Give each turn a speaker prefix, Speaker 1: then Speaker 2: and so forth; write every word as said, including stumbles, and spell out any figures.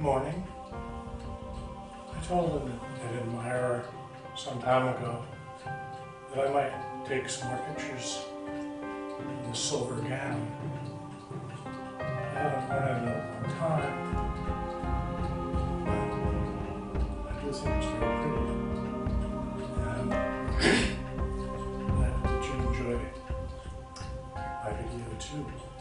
Speaker 1: morning. I told an, an admirer some time ago that I might take some more pictures in the silver gown. I haven't worn it in a long time, but I do think it's very pretty. And I hope that you enjoy my video too.